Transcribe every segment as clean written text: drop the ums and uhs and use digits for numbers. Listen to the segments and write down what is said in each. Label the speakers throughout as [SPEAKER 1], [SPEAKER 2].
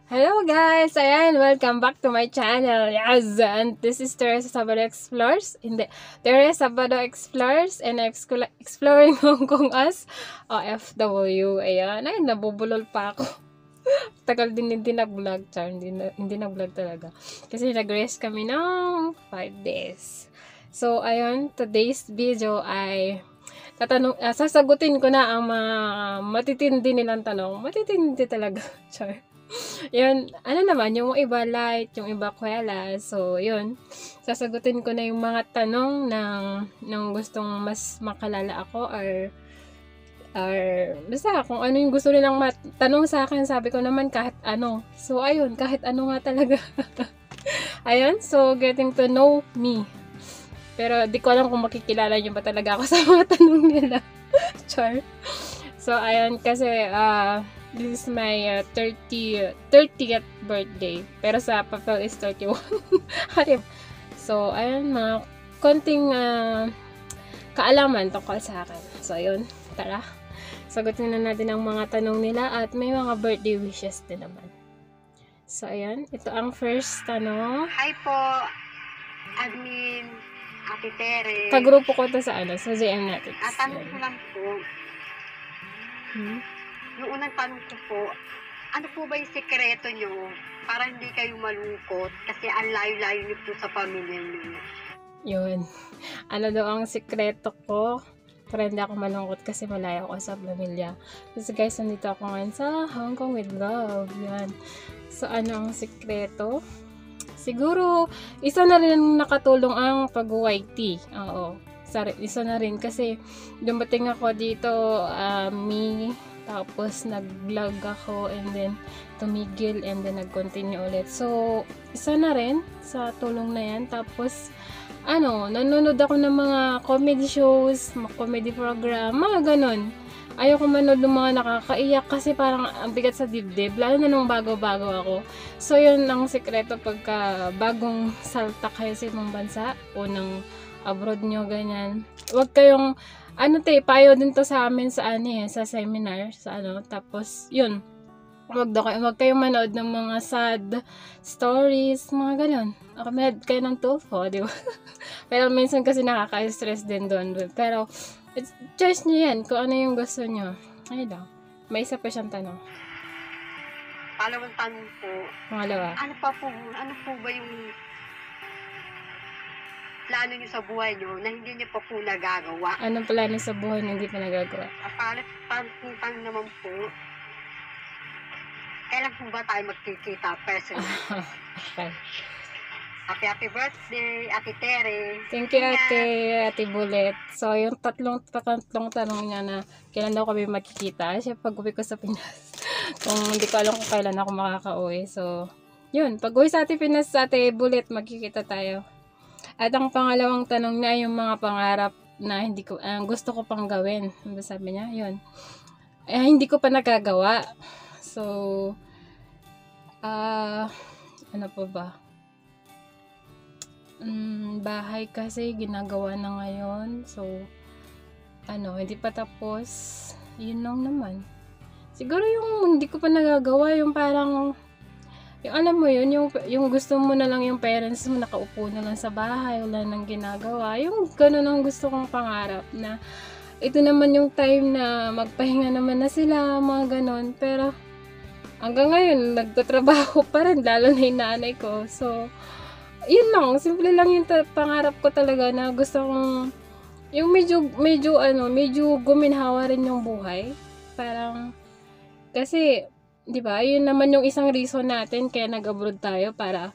[SPEAKER 1] Hello guys! Ayan, welcome back to my channel. Yes, and this is Teresa Sabado Explores. Teresa Sabado Explores and exploring Hong Kong as OFW. Ayan, ay nabubulol pa ako. Tagal din hindi nag-vlog, char. Hindi nag-vlog talaga. Kasi nag-rest kami ng 5 days. So, ayun, today's video ay sasagutin ko na ang mga matitindi nilang tanong. Matitindi talaga, char. Yun, ano naman, yung iba light, yung iba kuwela. So, yun, sasagutin ko na yung mga tanong ng gustong mas makalala ako or basta kung ano yung gusto nilang tanong sa akin, sabi ko naman kahit ano. So, ayun, kahit ano nga talaga. Ayun, so getting to know me. Pero di ko alam kung makikilala nyo ba talaga ako sa mga tanong nila. Char. So, ayun, kasi, this is my 30th birthday. Pero sa papel is 31. So, ayun, mga konting kaalaman tungkol sa akin. So, ayun, tara. Sagutin na natin ang mga tanong nila at may mga birthday wishes din naman. So, ayun, ito ang first tanong.
[SPEAKER 2] Hi po, admin, Ate Tere.
[SPEAKER 1] Kagrupo ko ito sa sa JM natin.
[SPEAKER 2] Tanong ko lang po, yung unang tanong ko po, ano po ba yung sekreto nyo para hindi kayo malungkot kasi ang layo-layo nyo po sa pamilya nyo?
[SPEAKER 1] Yun. Ano daw ang sekreto ko para hindi ako malungkot kasi malayo ako sa pamilya. Kasi guys, nandito ako ngayon sa Hong Kong with love. Yan. So, ano ang sekreto? Siguro, isa na rin nakatulong ang pag-YT. Oo. Isa na rin kasi dumating ako dito, tapos nag-vlog ako and then tumigil and then nag-continue ulit. So, isa na rin sa tulong na yan. Tapos, nanonood ako ng mga comedy shows, mga comedy program, mga ganun. Ayoko manood ng mga nakakaiyak kasi parang ang bigat sa dibdib, lalo na nung bago-bago ako. So, yun ang sekreto pagka bagong salta kayo sa ibang bansa o ng abroad nyo, ganyan. Huwag kayong, payo din to sa amin sa sa seminar, tapos, yun. Huwag kayong manood ng mga sad stories, mga ganun. Manood kayo ng Tulfo, di ba? Pero minsan kasi nakaka-stress din doon. Pero, choice nyo yan, kung ano yung gusto nyo. Ay lang. May isa pa siyang tanong.
[SPEAKER 2] Pangalawang tanong po.
[SPEAKER 1] Pangalawa.
[SPEAKER 2] Ano po ba yung plano nyo sa buhay nyo na hindi nyo pa po nagagawa?
[SPEAKER 1] Anong plano sa buhay na hindi pa nagagawa?
[SPEAKER 2] Tanong naman po, kailan po ba tayo magkikita personal?
[SPEAKER 1] Okay.
[SPEAKER 2] Happy birthday, Ate Tere.
[SPEAKER 1] Thank you, Ate Bullet. So, yung tatlong tanong niya na kailan daw kami magkikita, siya pag-uwi ko sa Pinas. Kung hindi ko alam kung kailan ako makaka-uwi. So, yun. Pag-uwi sa Ate Pinas, sa Ate Bullet, magkikita tayo. At ang pangalawang tanong niya, yung mga pangarap na gusto ko pang gawin. Ano sabi niya? Yun. Hindi ko pa nagagawa. So, ano pa ba? Bahay kasi ginagawa na ngayon. So, hindi pa tapos. Yun lang naman. Siguro yung hindi ko pa nagagawa, yung parang, yung alam mo yun, yung gusto mo na lang yung parents mo, nakaupo na lang sa bahay, wala nang ginagawa. Yung gano'n ang gusto kong pangarap na, ito naman yung time na magpahinga naman na sila, mga gano'n. Pero, hanggang ngayon, nagtatrabaho pa rin, lalo na yung nanay ko. So, yun lang, simple lang yung pangarap ko talaga na gusto kong yung medyo guminhawa rin yung buhay. Parang kasi 'di ba? Yun naman yung isang reason natin kaya nag-abroad tayo para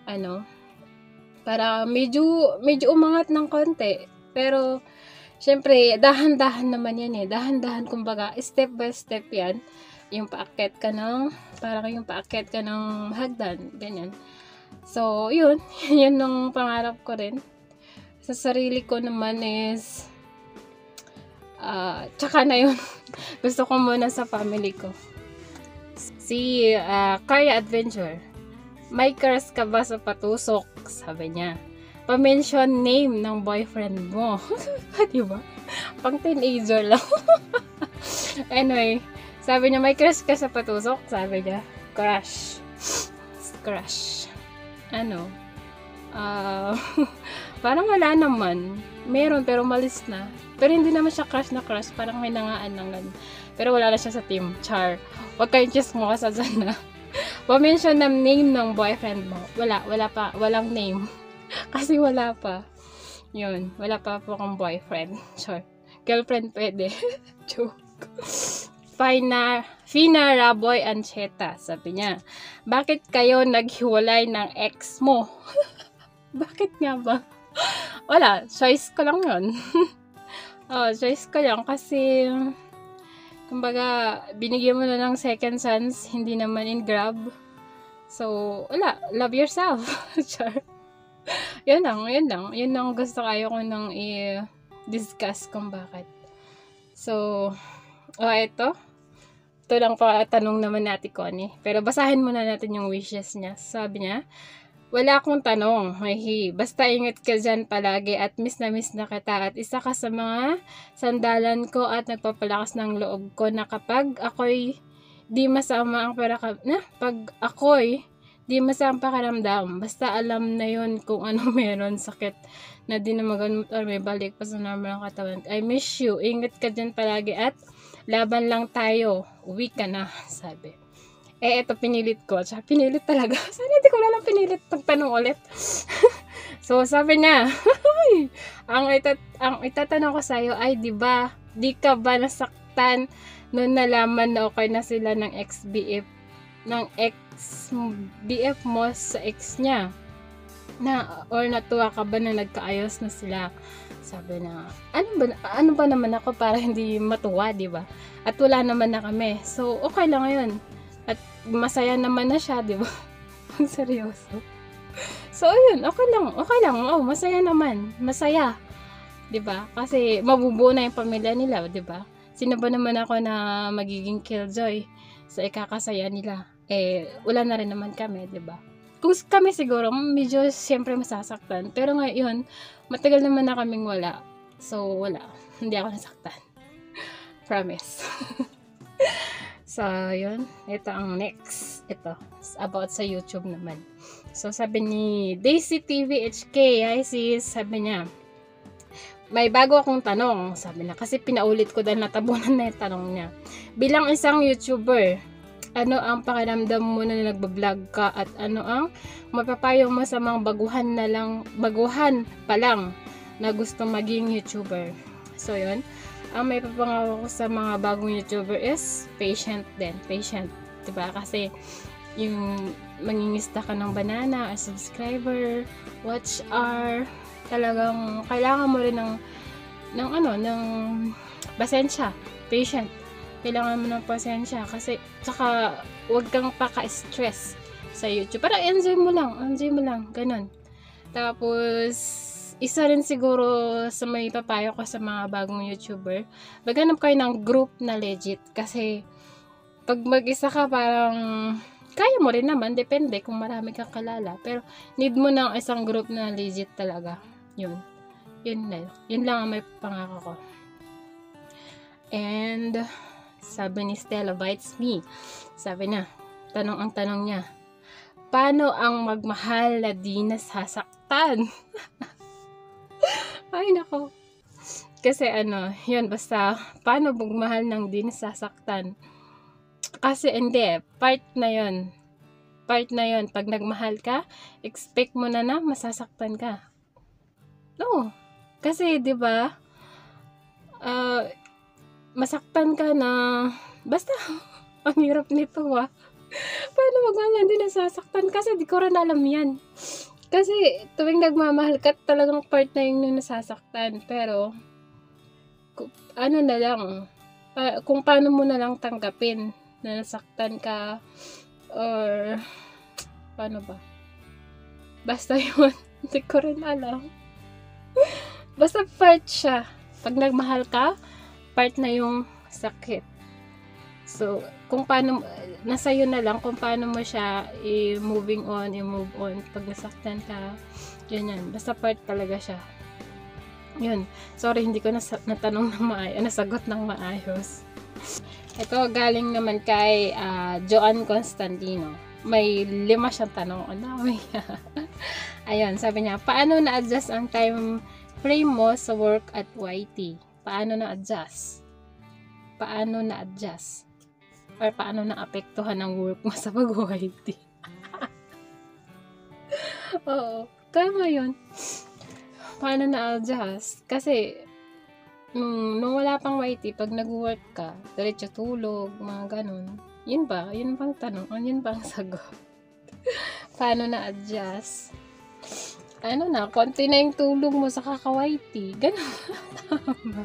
[SPEAKER 1] para medyo umangat ng konti. Pero syempre, dahan-dahan naman yan eh. Dahan-dahan, kumbaga, step by step yan. Yung paakyat ka ng hagdan, ganyan. So, yun. Yun ang pangarap ko rin. Sa sarili ko naman is, tsaka na yun. Gusto ko muna sa family ko. Si Karya Adventure. May crush ka ba sa patusok? Sabi niya. Pa-mention name ng boyfriend mo. Diba? Pang teenager lang. Anyway, sabi niya, may crush ka sa patusok? Sabi niya. crush. Ano? Parang wala naman. Meron, pero malis na. Pero hindi naman siya crush na crush. Parang may nangaan lang ganun. Pero wala na siya sa team. Char. Huwag kayong chismosa sa dyan na. Pa-mention ng name ng boyfriend mo. Wala pa. Walang name. Kasi wala pa. Yun. Wala pa po akong boyfriend. Char. Girlfriend pwede. Joke. Fina Raboy Ancheta. Sabi niya, bakit kayo naghiwalay ng ex mo? Bakit nga ba? Wala, choice ko lang yun. Choice ko lang kasi kumbaga, binigyan mo na ng second chance, hindi naman in grab. So, wala, love yourself. Char. Yun lang gusto kayo ko nang i-discuss kung bakit. So, ito lang pa tanong naman natin Connie. Pero basahin muna natin yung wishes niya. Sabi niya, wala akong tanong. Basta ingat ka dyan palagi at miss na kita. At isa ka sa mga sandalan ko at nagpapalakas ng loob ko na kapag ako'y di masama ang pakiramdam. Basta alam na yun kung ano meron, sakit na di na magamot or may balik pa sa normal ng katawan. I miss you. Ingat ka dyan palagi at laban lang tayo. Uwi ka na, sabi. Ito pinilit ko. Tsaka pinilit talaga. Sana hindi ko lang pinilit pagtanong ulit. So, sabi niya, ang itatanong ko sa'yo ay, di ka ba nasaktan noon nalaman na okay na sila ng ex-BF mo sa ex niya? Or natuwa ka ba na nagkaayos na sila? Sabi na, ano ba naman ako para hindi matuwa, di ba? At wala naman na kami. So, okay lang yun. At masaya naman na siya, di ba? Ang seryoso. So, ayun, okay lang. Masaya naman. Masaya. Di ba? Kasi mabubuo na yung pamilya nila, di ba? Sino ba naman ako na magiging killjoy sa ikakasaya nila? Wala na rin naman kami, di ba? Kung kami siguro, medyo siyempre masasaktan. Pero ngayon, matagal naman na kaming wala. So, wala. Hindi ako nasaktan. Promise. So, yun. Ito ang next. Ito. About sa YouTube naman. So, sabi ni Daisy TV HK. Hi sis. Sabi niya, may bago akong tanong. Sabi na, kasi pinaulit ko dahil natabunan na yung tanong niya. Bilang isang YouTuber, ano ang pakiramdam mo na nagbablog ka at ano ang mapapayo mo sa mga baguhan pa lang na gusto maging YouTuber? So, yun. Ang may papangako ko sa mga bagong YouTuber is patient din. Patient. Diba? Kasi yung mangingista ka ng banana as subscriber, watch hour, talagang kailangan mo rin ng pasensya. Patient. Kailangan mo ng pasensya kasi tsaka huwag kang paka-stress sa YouTube. Parang enjoy mo lang, ganun. Tapos isa rin siguro sa may papayo ko sa mga bagong YouTuber, maghanap kayo ng group na legit kasi pag mag-isa ka parang kaya mo rin naman, depende kung marami kang kalala, pero need mo ng isang group na legit talaga. Yun lang ang may pangako ko. And sabi ni Stella Bites Me, sabi na, ang tanong niya, paano ang magmahal na di nasasaktan? Ay nako. Kasi yun, basta paano magmahal ng di nasasaktan? Kasi hindi, part na yun. Pag nagmahal ka, expect mo na masasaktan ka. No. Kasi 'di ba? Masaktan ka na basta ang hirap nito Paano magmamahal din nasasaktan? Kasi di ko rin alam yan. Kasi tuwing nagmamahal ka, talagang part na yung nasasaktan. Pero, kung paano mo na lang tanggapin na nasaktan ka, or, paano ba? Basta yun, hindi ko rin alam. Basta part siya. Pag nagmahal ka, part na yung sakit. So, kung paano, nasa yun na lang kung paano mo siya i-move on. Pag nasaktan ka, ganyan. Basta part talaga siya. Yun. Sorry, hindi ko natanong ng nasagot ng maayos. Ito galing naman kay Joanne Constantino. May 5 siyang tanong. Ano? Ayun, sabi niya, paano na-adjust ang time frame mo sa work at YT? Paano na-adjust? Paano na-adjust? Or paano na-apektuhan ang work mo sa pag-YT? Oo, tama yun. Paano na-adjust? Kasi, nung wala pang YT, pag nag-work ka, diretso tulog, mga ganun. Yun ba? Yun bang tanong? Yun bang sagot? Paano na-adjust? Ano na, konti na yung tulog mo sa kaka-YT. Ganun. Tama.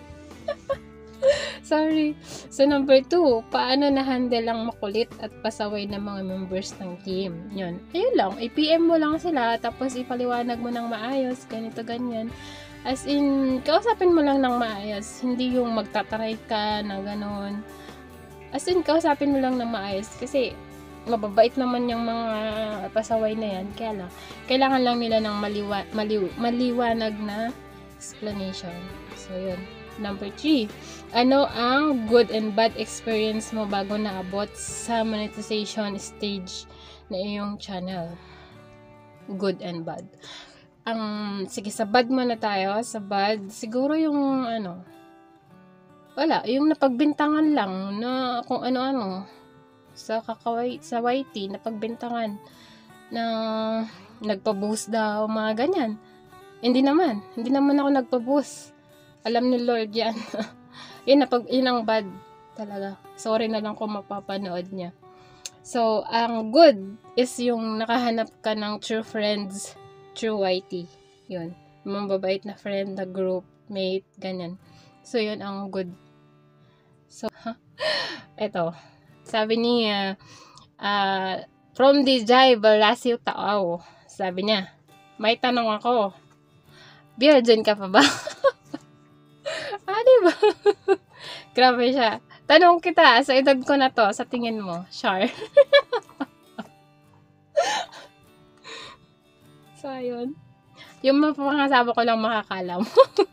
[SPEAKER 1] Sorry. So, number 2, paano na-handle ang makulit at pasaway ng mga members ng team? Yun. Ayun lang. I-PM mo lang sila, tapos ipaliwanag mo ng maayos, ganito, ganyan. As in, kausapin mo lang ng maayos. Hindi yung magtataray ka na gano'n. As in, kausapin mo lang ng maayos. Kasi, mababait naman yung mga pasaway na yan. Kaya lang, kailangan lang nila ng maliwanag na explanation. So, yun. Number 3, ano ang good and bad experience mo bago naabot sa monetization stage na iyong channel? Good and bad. Sige, sa bad muna tayo. Sa bad, siguro yung yung napagbintangan lang na kung ano-ano sa YT, napagbintangan na nagpa-boost daw, mga ganyan. Hindi naman ako nagpa-boost. Alam ni Lord yan. Yun ang bad talaga. Sorry na lang kung mapapanood niya. So, ang good is yung nakahanap ka ng true friends through YT. Yun. Mababait na friend, na group, mate, ganyan. So, yun ang good. So, eto. Sabi niya, from DJ Balasio Tao. Sabi niya, may tanong ako. Virgin ka pa ba? Diba? Grabe siya. Tanong kita, sa edad ko na to, sa tingin mo, Char. So, ayun. Yung mapangasama ko lang makakalam.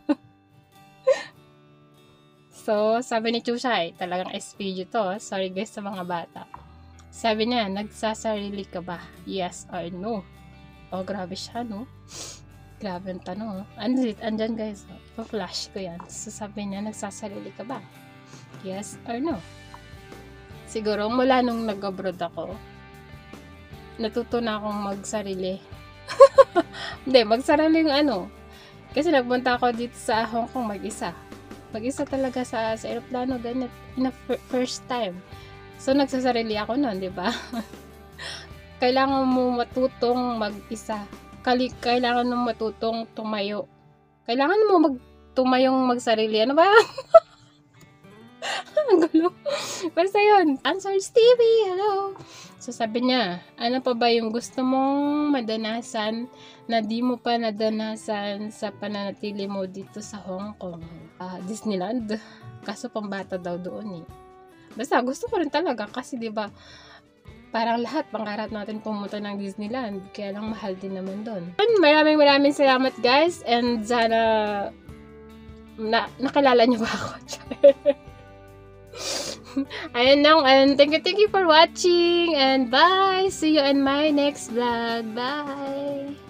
[SPEAKER 1] So, sabi ni Chushay, talagang SPG to. Sorry guys sa mga bata. Sabi niya, nagsasarili ka ba? Yes or no? Oh, grabe siya, no? Grabe ang tanong. Andyan guys. Pa-flash ko yan. So, sabi niya, nagsasarili ka ba? Yes or no? Siguro, mula nung nag-abroad ako, natuto na akong magsarili. Hindi, magsarili yung Kasi nagpunta ako dito sa Hong Kong mag-isa. Mag-isa talaga sa aeroplano, ganyan. First time. So, nagsasarili ako nun, di ba? Kailangan mo matutong mag-isa. Kailangan mo matutong tumayo. Kailangan mo tumayong magsarili. Ano ba? Ang gulo. Basta yun. Answer Stevie. Hello. So, sabi niya, ano pa ba yung gusto mong madanasan na di mo pa nadanasan sa pananatili mo dito sa Hong Kong? Disneyland. Kaso pambata daw doon eh. Basta gusto ko rin talaga kasi diba parang lahat pangarap natin pumunta ng Disneyland. Kaya lang mahal din naman doon. Maraming salamat guys. And sana nakilala niyo ba ako? Ayun lang. And thank you for watching. And bye. See you in my next vlog. Bye.